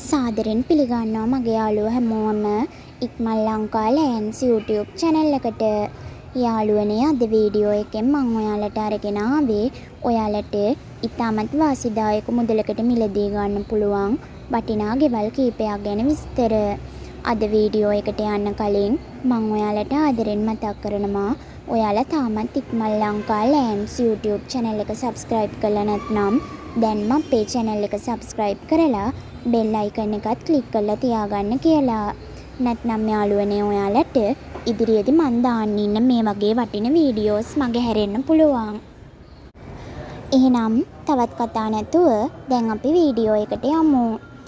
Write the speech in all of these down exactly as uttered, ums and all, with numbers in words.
සාදරයෙන් පිළිගන්නවා මගේ යාළුවෝ හැමෝම Ikmal Lanka lands YouTube channel එකට. යාළුවනේ අද වීඩියෝ එකෙන් මම ඔයාලට අරගෙන ආවේ ඔයාලට ඉතාමත් වාසිදායක මුදලකට මිලදී ගන්න පුළුවන් වටිනා ගෙවල් කීපයක් ගැන විස්තර. අද වීඩියෝ එකට යන්න කලින් මම ඔයාලට ආදරෙන් මතක් කරනවා ඔයාලා තාමත් Ikmal Lanka lands YouTube channel එක subscribe කරලා නැත්නම් දැන්ම අපේ channel එක subscribe කරලා bell icon එකත් click කරලා තියාගන්න කියලා. නැත්නම් යාළුවනේ ඔයාලට ඉදිරියේදී මම දාන්න ඉන්න මේ වගේ වටින වීඩියෝස් මගේ හැරෙන්න පුළුවන්. එහෙනම් තවත් කතා නැතුව දැන් අපි වීඩියෝ එකට යමු.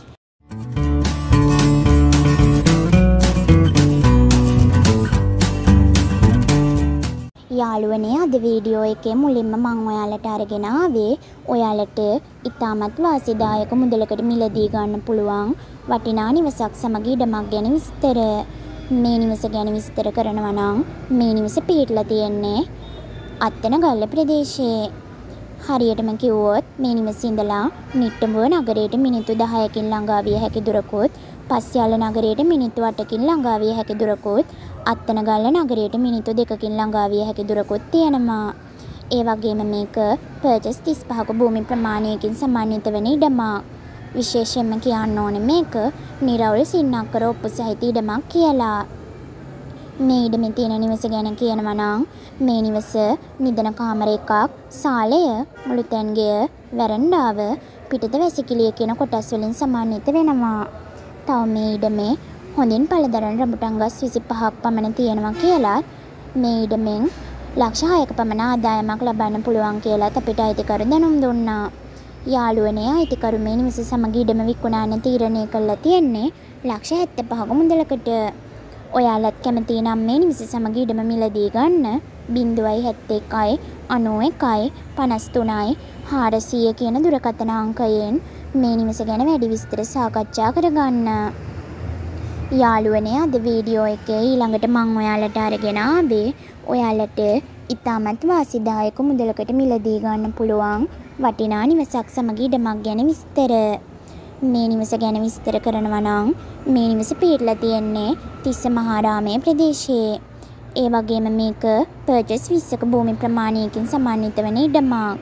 යාළුවනේ අද වීඩියෝ එකේ මුලින්ම මම ඔයාලට අරගෙන ආවේ ඔයාලට ඉතාමත් වාසිදායක මුදලකට මිලදී ගන්න පුළුවන් වටිනා නිවසක් සමග ඉඩමක් ගැන විස්තර. මේ නිවස ගැන විස්තර කරනවා නම් මේ නිවස පිහිටලා තියෙන්නේ අත්තනගල්ල ප්‍රදේශයේ. හරියටම කිව්වොත් මේ නිවසේ ඉඳලා නිට්ටඹුව නගරයට මිනිත්තු දහයකින් ළඟා විය හැකි දුරකුත්, පස්යාල නගරයට මිනිත්තු අටකින් ළඟා විය හැකි දුරකුත්, අත්තනගල්ල නගරයට මිනිත්තු දෙකකින් ළඟා විය හැකි දුරකුත් තියෙනවා. ඒ වගේම මේක පර්චස් තිස් පහක භූමි ප්‍රමාණයකින් සමන්විත වෙන ඉඩමක්. විශේෂයෙන්ම කියන්න ඕනේ මේක නිරවුල් සින්නක්කර ඔප්පු සහිත ඉඩමක් කියලා. මේ ඉඩමේ තියෙන නිවස ගැන කියනවා නම් මේ නිවස නිදන කාමර එකක්, සාලය, මුළුතැන්ගෙය, වැරන්ඩාව, පිටත වැසිකිළිය කියන කොටස් වලින් සමන්විත වෙනවා. තව මේ ඉඩමේ හොඳින් පළදරන රඹුටන් ගස් විසිපහක් පමණ තියෙනවා කියලාත් මේ ඉඩමෙන් ලක්ෂ හයක පමණ ආදායමක් ලබන්න පුළුවන් කියලාත් අපිට අයිතිකරු දැනුම් දුන්නා. යාළුවනේ අයිතිකරු මේ නිවස සමග ඉඩම විකුණන්න තීරණය කළා තියෙන්නේ ලක්ෂ හැත්තෑපහක මුදලකට. ඔයාලත් කැමති නම් මේ නිවස සමග ඉඩම මිලදී ගන්න ශූන්‍ය හත් එකයි අනූ එකයි පනස් තුනයි හාරසිය කියන දුරකථන අංකයෙන් මේ නිවස ගැන වැඩි විස්තර සාකච්ඡා කරගන්න. යාළුවනේ අද වීඩියෝ එකේ ඊළඟට මම ඔයාලට අරගෙන ආවේ ඔයාලට ඉතාමත් වාසිදායක මුදලකට මිලදී ගන්න පුළුවන් වටිනා නිවසක් සමග ඉඩමක් ගැන විස්තර. මේ නිවස ගැන විස්තර කරනවා නම් මේ නිවස පිහිටලා තියෙන්නේ තිස්ස මහාරාමයේ ප්‍රදේශයේ. ඒ වගේම මේක පර්චස් විස්සක භූමි ප්‍රමාණයකින් සමන්විත වෙන ඉඩමක්.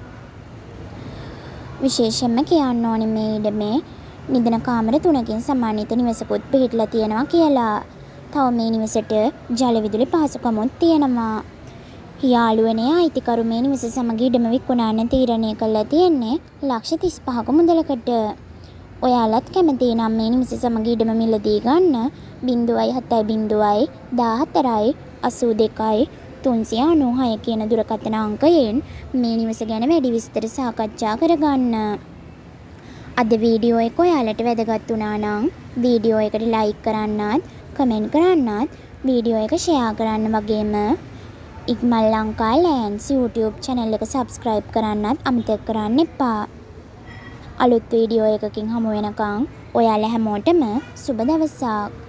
විශේෂයෙන්ම කියන්න ඕනේ මේ ඉඩමේ නිදන කාමර තුනකින් සමන්විත නිවසකුත් පිහිටලා තියෙනවා කියලා. තව මේ නිවසට ජල විදුලි පහසුකමුත් තියෙනවා. යාළුවනේ අයිතිකරු මේ නිවස සමග ඉඩම විකුණන්න තීරණය කළා තියෙන්නේ ලක්ෂ තිස් පහක මුදලකට. ඔයාලත් කැමති නම් මේ නිවස සමග ඉඩම මිලදී ගන්න ශූන්‍ය හතයි ශූන්‍යයි දාහතරයි අසූ දෙකයි තුන්සිය අනූ හය කියන දුරකථන අංකයෙන් මේ නිවස ගැන වැඩි විස්තර සාකච්ඡා කරගන්න. අද වීඩියෝ එක ඔයාලට වැදගත් වුණා නම් වීඩියෝ එකට ලයික් කරන්නත්, කමෙන්ට් කරන්නත්, වීඩියෝ එක ෂෙයා කරන්න වගේම Ikmal Lanka lands YouTube channel එක subscribe කරන්නත් අමතක කරන්න එපා. අලුත් වීඩියෝ එකකින් හමු වෙනකන් ඔයාලා හැමෝටම සුබ දවසක්.